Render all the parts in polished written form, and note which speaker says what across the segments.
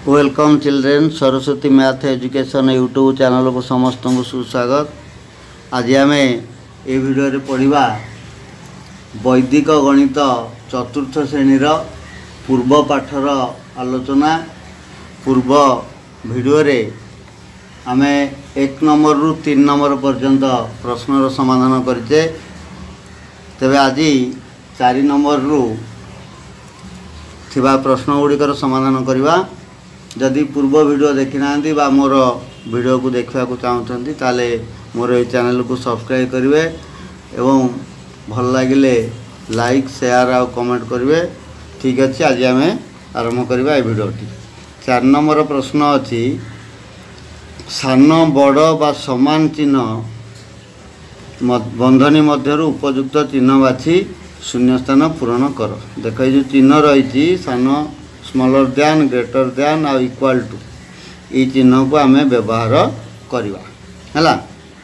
Speaker 1: Welcome children Saraswati math education YouTube channel को समस्त को सुस्वागत। आज आम ये भिडियो पढ़ा वैदिक गणित चतुर्थ श्रेणीर पूर्व पाठर आलोचना। पूर्व भिडियो आम 1 नंबर रु 3 नंबर पर्यंत प्रश्नर समाधान करचे। तेबे आज 4 नंबर रु थिबा प्रश्न गुड़िकर समाधान करवा। जदि पूर्व वीडियो देखी ना मोर वीडियो को देखा चाहते ताले मोर ये चैनल को सब्सक्राइब करेंगे एवं भल लगे लाइक शेयर और कमेंट करेंगे। ठीक अच्छे, आज आम आरंभ करवा भिडियोटी। 4 नंबर प्रश्न अच्छी सान बड़ बा समान चिन्ह बंधनी मध्य उपयुक्त चिन्ह बाछी शून्य स्थान पूरण कर। देख जो चिन्ह रही सान स्मॉलर दैन ग्रेटर दैन और इक्वल टू ये चिन्ह को आम व्यवहार करवा है।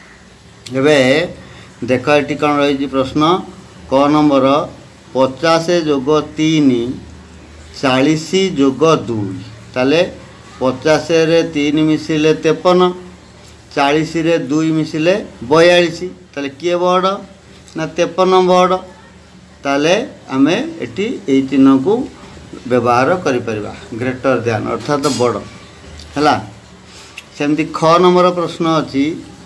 Speaker 1: देख ये कौन रही प्रश्न क नंबर 50 जोग 3 40 जोग 2 ताले 50 रे 3 मिसिले 53 40 रे 2 मिसिले 42 ताले किए बड़ ना 53 बड़। ताले आमे एटी ए चिन्ह को व्यवहार करिपरिबा ग्रेटर दैन अर्थात बड़ है। सेमती ख नंबर प्रश्न अच्छी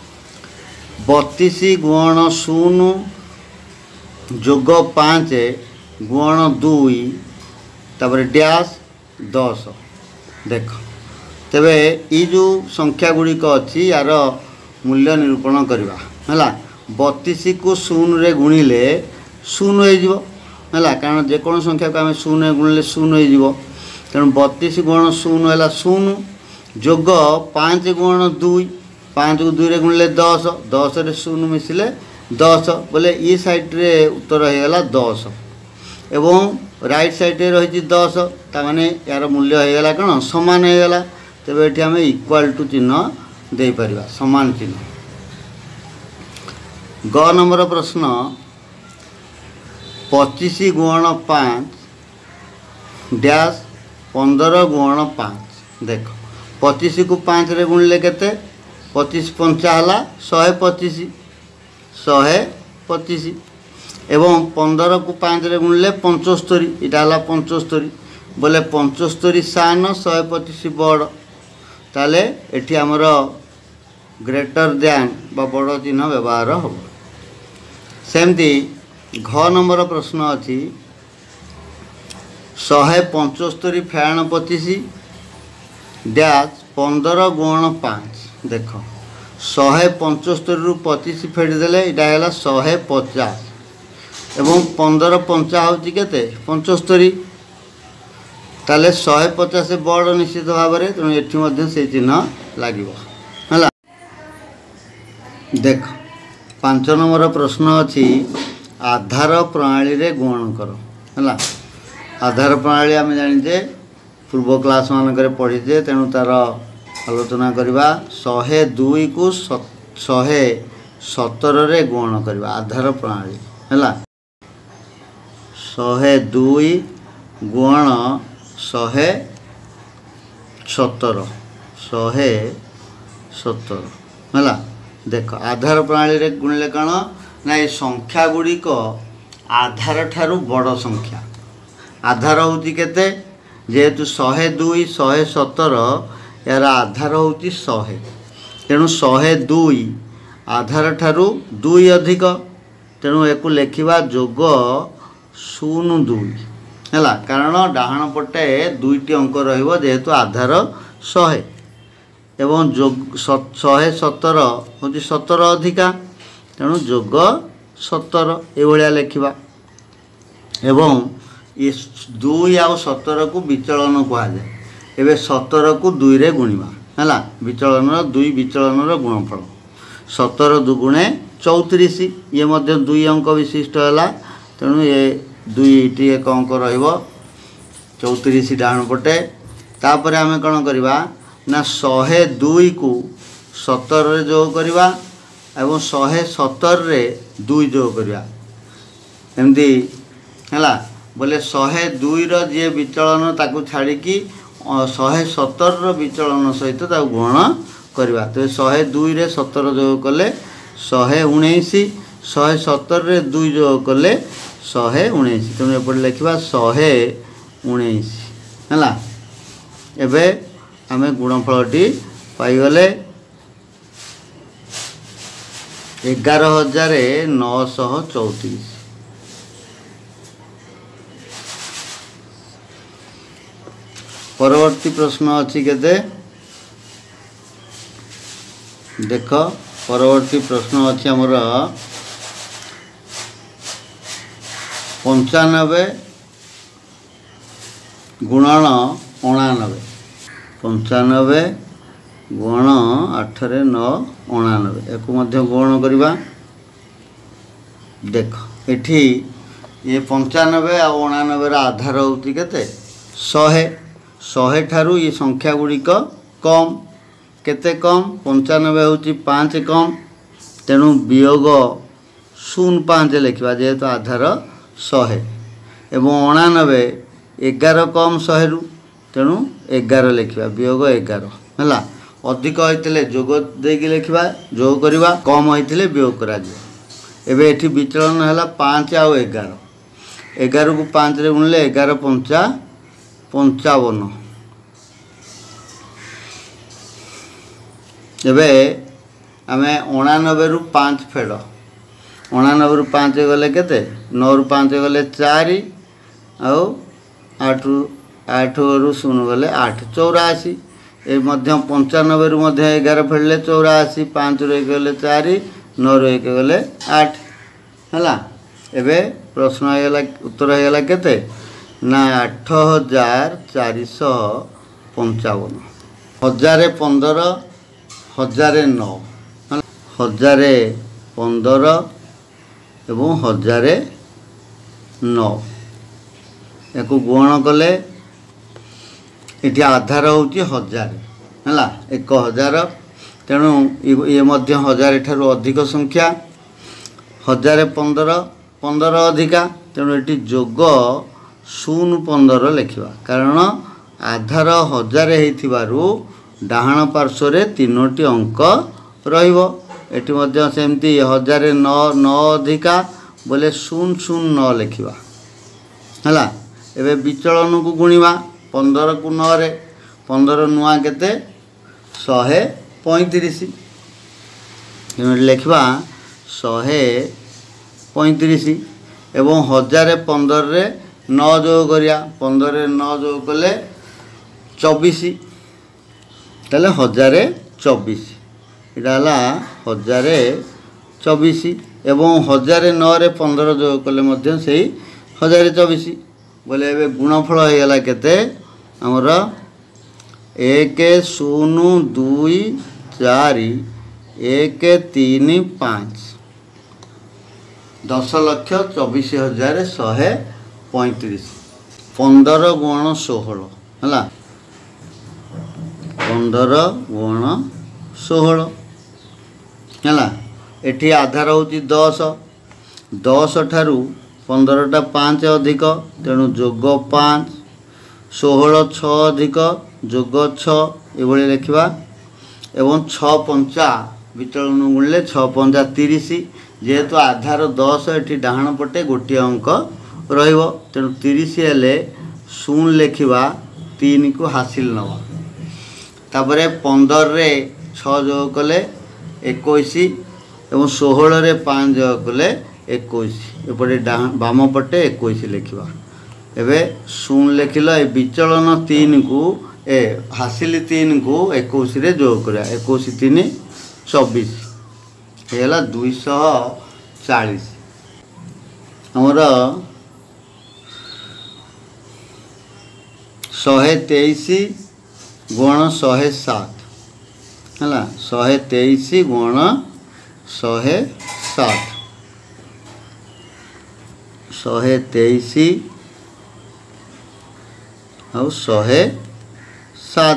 Speaker 1: 32 गुण 0 जोग 5 गुण 2 तापर डैश 10। देख तेबे ई जो संख्या गुड़िक अच्छी यार मूल्य निरूपण करवा है। 32 को 0 रे गुणिले 0 हो है, कारण जेको संख्या को आम 0 गुणिले 0 हो। तेणु 32 गुण 0 है 0 जोग 5 गुण 2 5 को 2 रे गुणिले 10 10 रे 0 मिसिले 10 बोले ये साइड रे उत्तर होगा 10 एवं राइट साइड रे रही 10 ताने यार मूल्य होगा कौन सामान होगा। तेरे ये आम इक्वल टू चिन्ह दे पारिबा समान चिन्ह। ग नंबर प्रश्न 25 गुण 5 डैश 15 गुण 5। देख 25 को 5 रे गुणिले केते 25 पंचा है 125 125 एवं 15 को 5 रे गुणिले 75 इटा है 75 बोले 75 सान 125 बड़। ताले एठी हमर ग्रेटर दैन बा बड़ चिन्ह व्यवहार हो। सेमती घ नंबर प्रश्न अच्छी 175 फेण 25 डैश 15 गुण 5। देख 175 रु 25 फेड़देले इटा है 150 एवं 15 पंचा हूँ के 75 ताले 150 बड़ निश्चित भाव में। तेणु ये से चिन्ह लगे है। देख 5 नंबर प्रश्न अच्छी आधार प्रणाली रे गुणन कर है। आधार प्रणाली आम जाचे पूर्व क्लास मानक पढ़ीचे तेणु तार आलोचना करवा 102 को 117 रे गुणन करवा आधार प्रणाली है। 102 गुण 117 है। देख आधार प्रणाली रे गुणिले कौन ना ये संख्या गुड़िक आधार ठारू बड़ संख्या आधार होती केते जेहेतु 102 117 यार आधार होती 100 तेणु 102 आधार ठारू 2 अधिक तेणु एक लिखा जोग 02 है। कारण डाहाण पटे 2टी अंक रहिबो जेहेतु आधार 100 एवं जोग 117 हूँ 17 अधिका तेणु जोग 17 ये लिखा एवं ये 2 आउ 17 को विचलन कहुए। एवं 17 को 2 रे गुणिबा है विचलन 2 विचलन गुणफल 17 दुगुणे 34 ये मध्य 2 अंक विशिष्ट है। तेणु ये 2टी एक अंक र34 डाण पटे। तापर आम कौन करवा ना 102 को 17 रे जोग करवा एवं 117 रे 2 जोग करवा एमती है। बोले 102 रो जे विचलन ताकू छाड़ी 117 विचलन सहित गुणन करवा। तो 102 रे 17 जोग कले 119, 117 रे 2 जोग कले 119। तेणु एपटे लिखा 119 है। एबे आमे गुणफलटी पाईगले 11,934। परवर्ती प्रश्न अच्छी केते देख। परवर्ती प्रश्न अच्छी आमर 95 गुणन 99। 95 गुण 8 रे 9 99 एक गुणन करवा। देख एठी ये 95 आ 99 आधार होती केते 100 ठारू ये संख्या गुड़िक कम केते कम 95 होची 5 कम। तेणु वियोग 05 लिखा जेहेतु आधार 100 एवं 99 11 कम 100 रु तेणु 11 लिखा वियोग 11 है। अधिक होते जोग देकी लिखा जोग करवा कम होते वियोग करा। एबे एठी विचलन है 5 आउ 11। 11 को 5 रे गुणले 11 पंचा 55। एबे आमे 99 रु 5 फेड़ 99 रु 5 गले केते 9 रु 5 गले 4 आउ 8 रु 0 गले 8 84। ए मध्य 95 रु मध्य 11 फेड़ले 84। 5 रु 1 गले 4 9 रु 1 गले 8 है। एबे प्रश्न होगला उत्तर होगला केते ना 8455। 1015 1009 1015 एवं 1009 एक गुण कले ये आधार हूँ 1000 है 1000। तेणु ये 1000 ठारू अधिक संख्या 1015 15 अधिका। तेणु ये जोग 015 लिखा कारण आधार 1000 हो डाहाण पार्श्व रे 3टी अंक रहिबो। एटी मध्य सेमती 1009 अधिका बोले 009 लिखा है। एबे विचलन को गुणिबा 15 को 9 रे 15 नुआ केते 135 लिखा 135 एवं 1015 रे 9 जोग करिया 15 रे 9 जोग कले 24 ताले 1024 इटा 1024 एवं 1009 रे 15 जोग कले मध्य से 1024 बोले एबे गुणफल हो गला केते हमर 1024 10,24,135 15 गुण 16 है 15 गुण 16 है। एठी आधार होची 10 10 ठारू 15टा 5 अधिक तेणु जोग 5 16 6 अधिक जोग 6 ये लिखा एवं 6 पंचा विचलन गुणले 6 पंचा 30 जेहेतु आधार 10 एटी डाहाण पटे गोटे अंक रहिबो तेणु 30 हेले 0 लिखा 3 को हासिल नवा। तापरे 15 रे 6 जोग कले 21 एवं 16 रे 5 जोग कले 21 एपटे बाम पटे 21 लिखा। एबे 0 लिखिल ए विचलन 3 को ए हासिल 3 को 21 रे जोग करा 21 3 24 हेला 240 हमर 123 गुण 107 है 123 गुण 107 123 और 107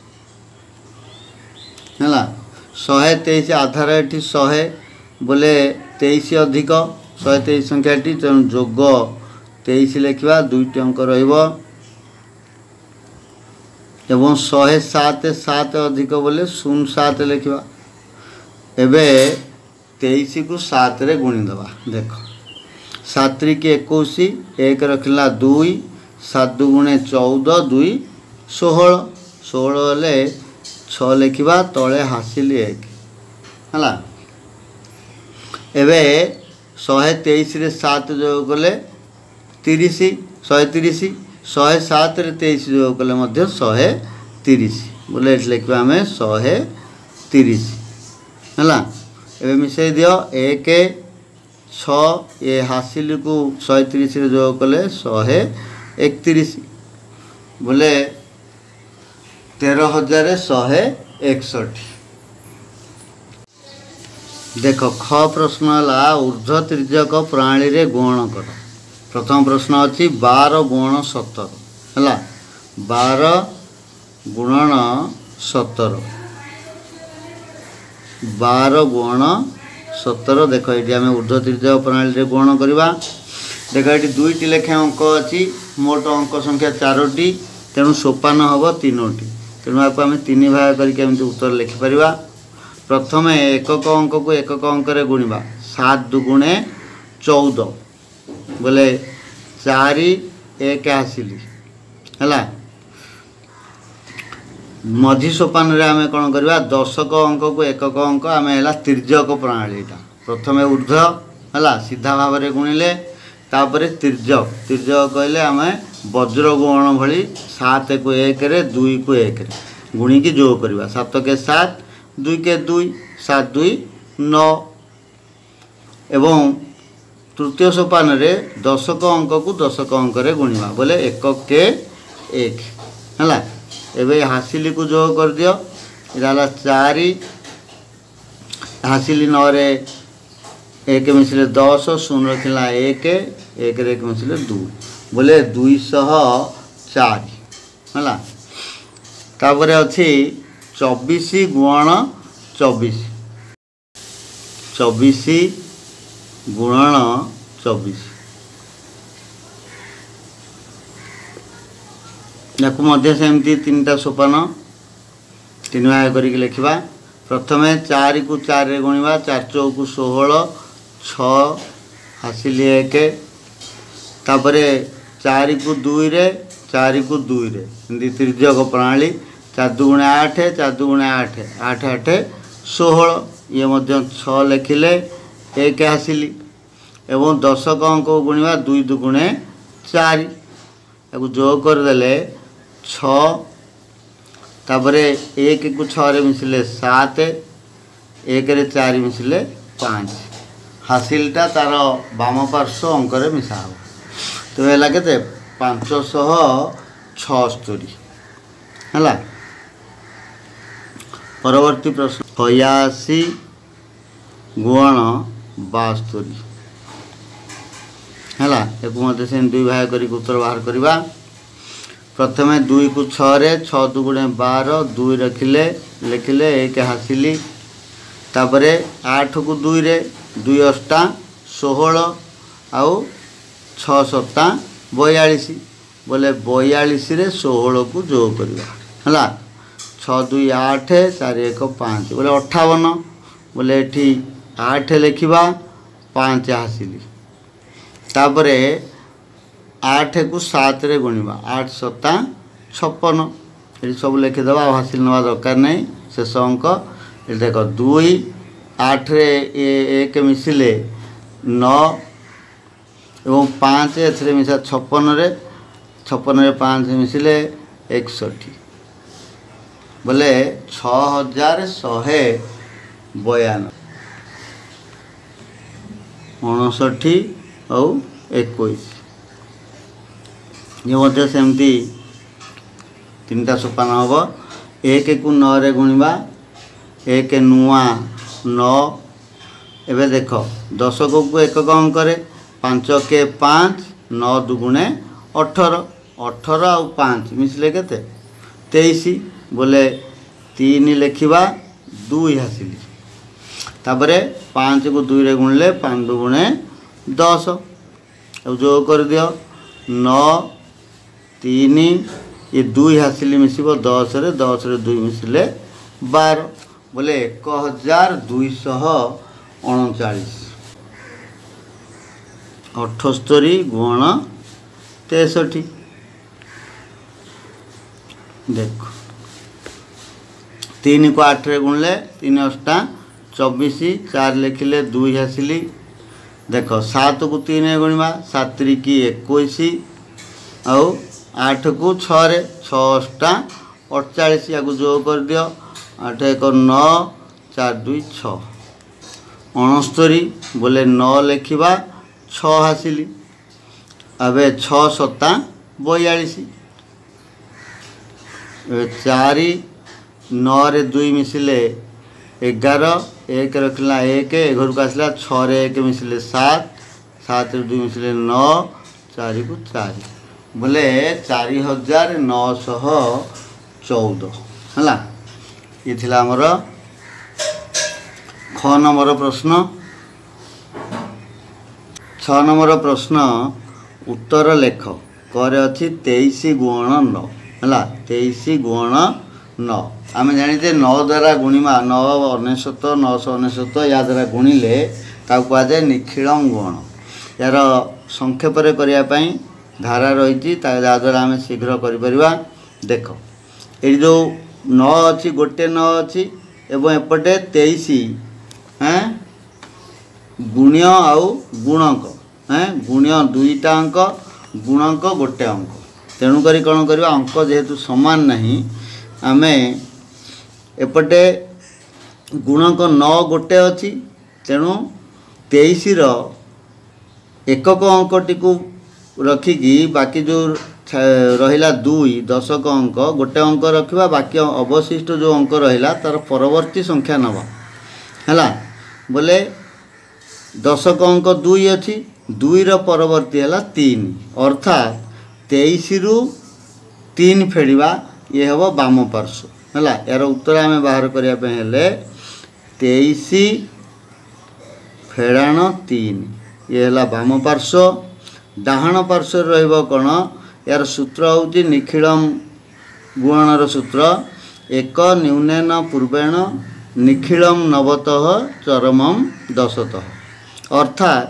Speaker 1: है 123 आधार ये 100 बोले 23 अधिक 123 संख्या तेणु जोग 23 लिखा 2टी अंक एवं 107 7 अधिक बोले 07 लिखा। एबे 23 को 7 रे गुणी दबा। देख 7 त्रिक 21, 1 रखला 2, 7 दुगुणे 14, 2 16, 16 हेले 6 लिखा तले हासिल 1 है। एबे 123 रे 7 जोग कले 30, 130, 107 रे 23 जोग कले 130 बोले लिखा आम 130 है। एबे मिसई दियो 1 6 ये हासिल को 130 रे जोग कले 131 बोले 13,161। देख ख प्रश्न है ऊर्ध्व तिर्यक प्रणाली रे गुणन कर। प्रथम प्रश्न अच्छी 12 गुणन 17 है। 12 गुणन 17, 12 गुणन 17। देख ये आम ऊर्ध्व तिर्यक प्रणाली रे गुणन करवा। देख ये 2टी लेखा अंक अच्छी, मोट अंक संख्या 4टी, तेणु सोपान हम 3टी, तेणु आपको आम 3 भाग करके उत्तर लिखिपर। प्रथम एकक अंक को एकक अंक रे गुणवा। 7 दुगुणे 14 बोले 4 1 आसिली है। मझी सोपान रे आम कौन करवा 10क अंक को एकक अंक आम है तिर्यक प्रणाली। प्रथम ऊर्ध्व है सीधा भाव में गुणिले, तापर तिर्यक। तिर्यक कहले आम वज्र गुण भली 7 को 1 रे 2 को 1 रे गुणी की जोग करवा। 7 के 7, 2 के 2, 7 2 9। एवं तृतीय सोपान रे 10क अंक को 10क अंक रे गुणवा बोले 1 के 1 है। एबे हासिल को जोग कर दियो। इला 4 हासिल 9 रे 1 मिसले 10, 0 रखला 1, 1 रे 1 मिसले 2 बोले 204 है। तापर अच्छी 24 गुणन 24, 24 गुणन 24 या सेमती 3टा सोपान 3 भाग करके लिखा। प्रथम 4 को 4 रे गुणवा। 4 चौक 16, 6 हासिल 1। तापर 4 को 2 रे, 4 को 2 रे तिर्यक प्रणाली। 4 दुगुणे 8, 4 दुगुणे 8, 8 8 16 ये 6 लिखिले 1 हासिल। एवं 10क अंक को गुणवा 2 दुगुणे 4 या जोग करदे 6। तापर 1 को 6 रे मिसले 7, 1 रे 4 मिसले 5 हासिलटा तार बाम पार्श्व अंक रे मिसा हो। तो है के 576 है। परवर्ती प्रश्न 86 गुण 72 है। एक से 2 भाग कर उत्तर बाहर करवा। प्रथम 2 को 6 रे 6 दुगुणे 12, 2 रखिले लिखिले 1 हासिली। तापर 8 को 2 रे 2 8 16 आउ 6 7 42 बोले 42 रे 16 को जोग करवा है। 6 2 8, 4 1 5 बोले 58 बोले ये 8 लिखा 5 हासिल। तापर 8 को 7 रे गुणवा। 8 7 56 ये सब लिखिदेव। हासिल ना दरकार नहीं। शेष अंक ये देख 2 8 रे 1 मिसिले 9 एवं 5 ए मिसा 56 रे 5 मिसिले 61 बोले 6192 59 और 21 ये सेमती 3टा सोपान हम। 1 को 9 रे गुणवा। 1 नुआ 9। एबे देख 10क को एकक अंक 5 के 5, 9 दुगुणे 18, 18 आउ 5 मिसले केते 23 बोले 3 लिखा 2 हासिल। तापर 5 को 2 रे गुणले 5 दुगुणे 10 अब जोग कर दियो 9 3 ये 2 हासिली मिसिबो 10 रे 10 रे 2 मिसिले 12 बोले 1239 78 गुण 63 देखो 3 को 8 रे गुणले 3 8 24 4 लिखिले 2 हासिली देखो 7 को 3 रे गुणिबा 7 3 की 21 आउ 8 को 6 रे 6 8 48 या को जोग कर दियो 8 1 9 4 2 6 69 बोले 9 लिखिबा 6 हासिली अबे 6 7 42 4 9 रे 2 मिसिले 11 1 रखला 1 घर को आसला 6 रे 1 मिसिले 7 7 रे 2 मिसिले 9 4 को 4 बोले 4914 है ये थिला हमर ख नंबर प्रश्न 6 नंबर प्रश्न उत्तर लेख करे अच्छी 23 गुण 9 है 23 गुण 9 आम जानी 9 द्वारा गुणिमा 9 99 999 या द्वारा गुणिले कहुए निखिलम गुण यार संक्षेप करने धारा रही द्वारा आम शीघ्र कर देख ये जो 9 अच्छी गोटे 9 अच्छी एवं एपटे 23 गुण्य आउ गुणक गुण्य 2टा अंक गुणक गोटे अंक तेणुक कौन करवा अंक जेहेतु सामान नहीं आम एपटे गुणक 9 गोटे अच्छी तेणु 23 एकक अंकटी को रखिकी बाकी जो रहिला 2 दशक अंक गोटे अंक रखा बाकी अवशिष्ट जो अंक रहिला तार परवर्ती संख्या नवा है बोले दशक अंक 2 अच्छी 2 परवर्ती है 3 अर्थात 23 रु 3 फेड़ा ये हम बाम पार्श्व है यार उत्तर आम बाहर करने 23 फेड़ाण 3 ये है बाम पार्श्व डाहाण पार्श्व रौन यार सूत्र हूँ निखिलम गुणनर सूत्र एक न्यूनेन पूर्वेण निखिलम नवतः चरमम दशतः अर्थात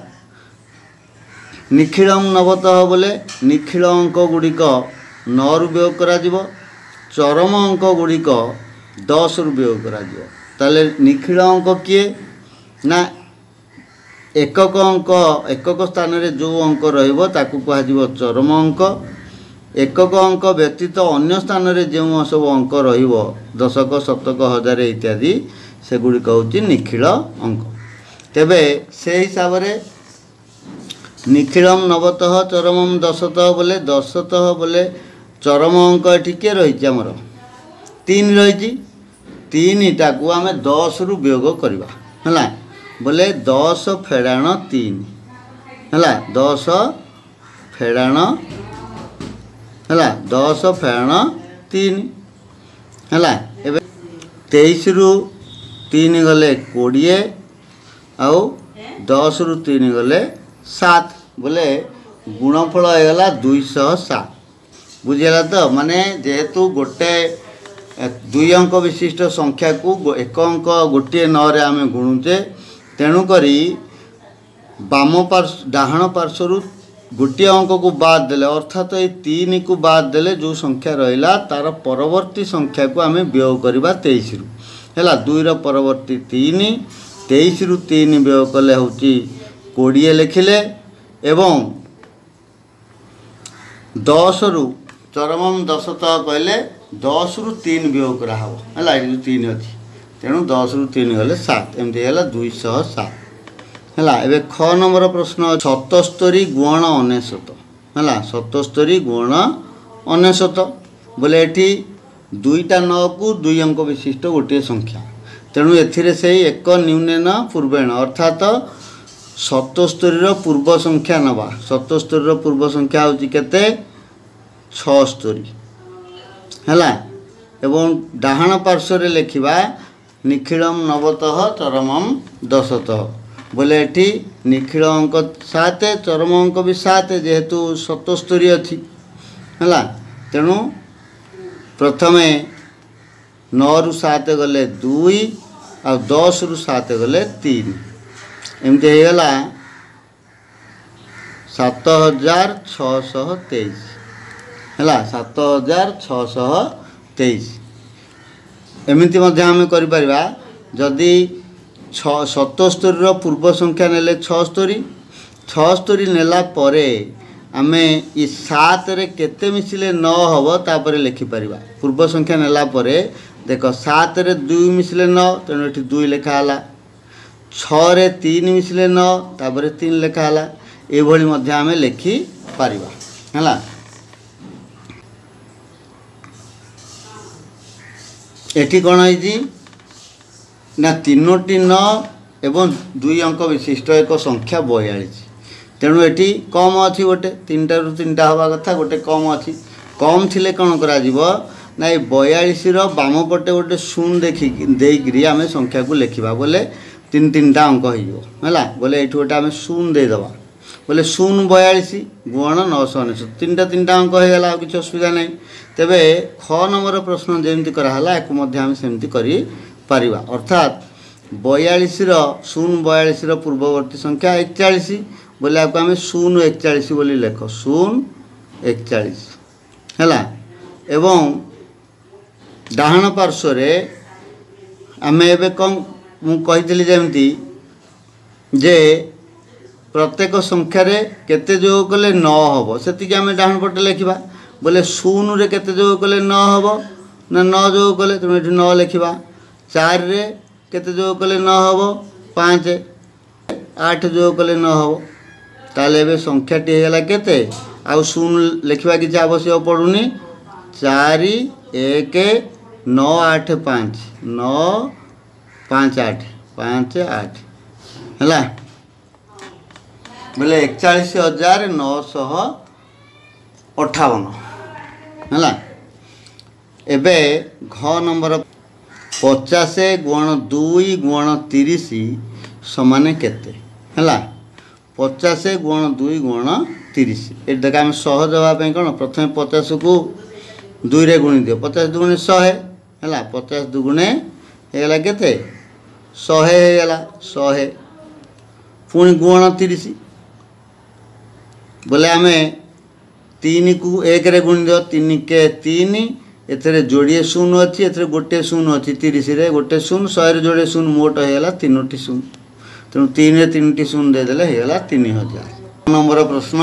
Speaker 1: निखिलम नवतः बोले निखिल अंक गुड़िक 9 रु वियोग करा चरम अंक गुड़िक 10 रु वियोग करा ताले निखिल अंक किए ना एकक अंक एकक स्थान रे जो अंक रहिबो ताकू कह चरम अंक एकक अंक व्यतीत अन्य स्थान रे जो सब अंक रहिबो दशक शतक हजार इत्यादि सेगुड़िक हूँ निखिल अंक तेबे से हिसाब रे निखिलम नवतः चरमम दशतः बोले दशतः बोले चरम अंक ये किए रही आमर 3 रही 3टा को आम 10 रु वियोग करवा है बोले 10 फेड़ाण 3 है 10 फेड़ाण है 10 फेड़ाण 3 है 23 रु 3 गले 20 आउ 10 रु 3 गले 7 बोले गुणफल होगा 207 बुझेगा तो माने जेहेतु गोटे 2 अंक विशिष्ट संख्या को एक अंक गोटे 9 रे आम गुणुचे तेणुक बाम पार्श्व डाहाण पार्श्व गोटे अंक को बाद देले अर्थात ये 3 को बाद देले जो संख्या रहा तार परवर्ती संख्या को आम वियोग करवा 23 रु है 2 परवर्ती 3 23 रु 3 वियोग कले हूँ 20 लिखिले एवं 10 रु चरमम दशतः कहले 10 रु 3 वियोग करा है 3 अच्छी तेणु 10 रु 3 गले 7 एमती है 207 है एवं ख नंबर प्रश्न 77 गुण 99 है 77 गुण 99 बोले ये 2टा 9 को 2 अंक विशिष्ट गोटे संख्या तेणु एथिरे से एक न्यूनेन पूर्वेण अर्थात 77 पूर्व संख्या नवा 77 पूर्व संख्या हूँ केते 76 है एवं डाहाण पार्श्व लिखा निखिलम नवतः चरमम दशतः बोले ये निखिल अंक 7 चरम अंक भी 7 जेहेतु 77 अच्छी है तेणु प्रथमे 9 रु 7 गले 2 आ 10 रु 7 गले 3 एमती हो गला 7623 है 7623 एमती आम कर जदि 77 पूर्व संख्या नेले 76 नेला परे आमे इ 7 रे केते मिसिले 9 हबो तापर लिखिपर पूर्व संख्या नेला परे देख 7 रे 2 मिसिले 9 तेणु ये 2 लेखा है 6 रे 3 मिसिले 9 तापर 3 लेखा है ये आम लिखिपर है। एठी कौन है ना 3टी 9 एवं 2 अंक विशिष्ट एक संख्या 42 तेणु ये कम अच्छी गोटे 3 रु 3टा हवा कथा गोटे कम अच्छी कम थिले कौन करा जीवो ना 42 बाम पटे गोटे शून्य देखिकी आम संख्या को लिखा बोले 3टा अंक हो बोले ये गोटे आम शून्य देदेबा बोले 042 गुण 999 3टा अंक हो गला किसी असुविधा नहीं। तेबे ख नंबर प्रश्न जमी कराला एक सेमती कर अर्थात 42 पूर्ववर्ती संख्या 41 बोले आपको आम 041 बोली लेख 041 है एवं डाहाण पार्श्व आम ए कौन मुझे जमती जे प्रत्येक संख्यार केते जोग कले 9 हम से आम डाहाण पटे लिखा बोले 0 रे केते जोग कले 9 हम ना 9 जोग कले तेणु ये 9 लिखा 4 रे केते जोग कले 9 हम 5 8 जोग कले 9 हम ताले संख्याटी होगा केते आउ 0 लिखा किसी आवश्यक पड़ूनी 4 1 9 8 5 9 5 8 5 8 है बोले 41,958 है। एबे घ नंबर 50 गुण 2 गुण 30 समान केते है 50 गुण 2 गुण 30 ये देख आम 100 देवाई कौन प्रथम 50 को 2 रे गुणी दियो 50 दुगुणे 100 है 50 दुगुणे होगा केते 100 होगा 100 पुणी गुण 30 बोले आम 3 को 1 रे गुणी दियो 3 के 3 एथरे जोड़िए 0 अच्छी एथरे गोटे 0 अच्छी 30 रे गोटे 0 100 रे जोड़े 0 मोट होगा 3टी 0 तेणु 3 रे 3टी 0 देदेले होगा 3000। नंबर प्रश्न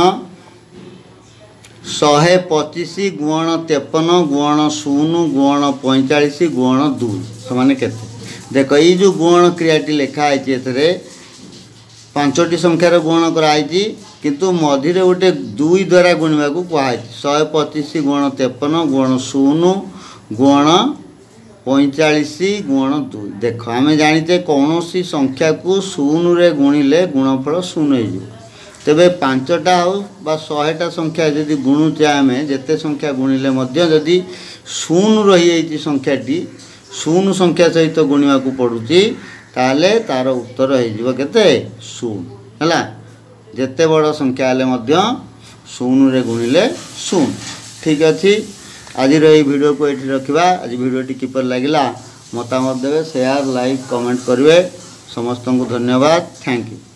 Speaker 1: 125 गुण 53 गुण 0 गुण 45 गुण 2 समान केते देख ये जो गुण क्रियाटी लिखाई एथरे 5टी संख्यार गुण कराई किंतु मझिरे गोटे 2 द्वारा गुणवा को कहुई 125 गुण 53 गुण 0 गुण 45 गुण 2 देख आम जाचे कौन सी संख्या को 0 रे गुणिले गुणफल 0 हो तेबे 5टा हो 100टा संख्या जदि गुणुचे आम जिते संख्या गुणिले जदि 0 रही संख्याटी 0 संख्या सहित गुणवा को पड़ुची ताले तार उत्तर हो केते 0 है जिते बड़ संख्या हेले 0 रे गुणिले 0 ठीक अच्छी। आज वीडियो को ये रखा आज वीडियोटी किपर लगिला मतामत देवे शेयर लाइक कमेंट करेंगे समस्त को धन्यवाद थैंक यू।